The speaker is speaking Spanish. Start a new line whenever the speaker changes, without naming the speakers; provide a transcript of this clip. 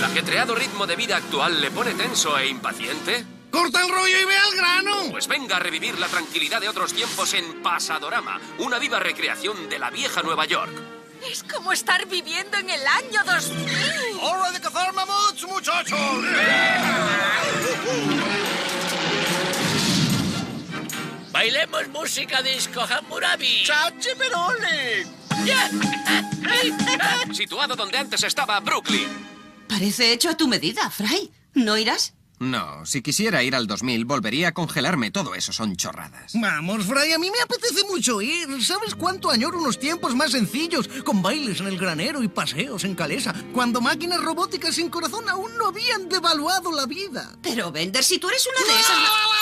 ¿El ajetreado ritmo de vida actual le pone tenso e impaciente?
¡Corta el rollo y ve al grano!
Pues venga a revivir la tranquilidad de otros tiempos en Pasadorama, una viva recreación de la vieja Nueva York.
Es como estar viviendo en el año 2000.
¡Hora de cazar mamuts, muchachos!
Bailemos música disco Hammurabi.
¡Chachi Perole!
Situado donde antes estaba Brooklyn.
Parece hecho a tu medida, Fry. ¿No irás?
No, si quisiera ir al 2000, volvería a congelarme. Todo eso son chorradas.
Vamos, Fry, a mí me apetece mucho ir. ¿Sabes cuánto añoro unos tiempos más sencillos? Con bailes en el granero y paseos en Calesa, cuando máquinas robóticas sin corazón aún no habían devaluado la vida.
Pero, Bender, si tú eres una de esas...